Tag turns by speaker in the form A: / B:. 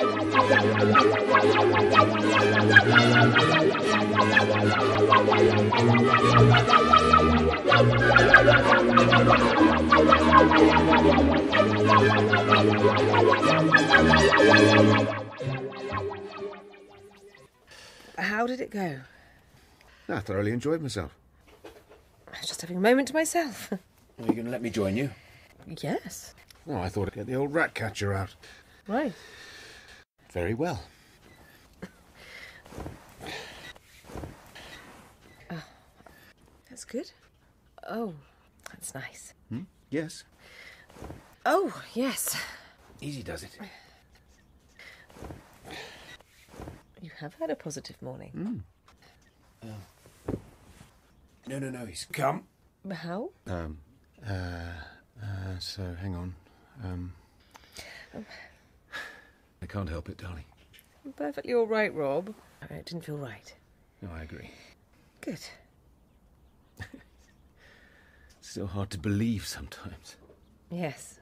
A: How did it go?
B: I thoroughly enjoyed myself.
A: I was just having a moment to myself.
B: Are you going to let me join you?
A: Yes.
B: Oh, I thought I'd get the old rat catcher out.
A: Right.
B: Very well.
A: Oh, that's good. Oh, that's nice.
B: Yes.
A: Oh, yes.
B: Easy does it.
A: You have had a positive morning.
B: No, he's come.
A: How?
B: So hang on. I can't help it, darling.
A: Perfectly all right, Rob. It didn't feel right.
B: No, I agree.
A: Good.
B: Still hard to believe sometimes.
A: Yes.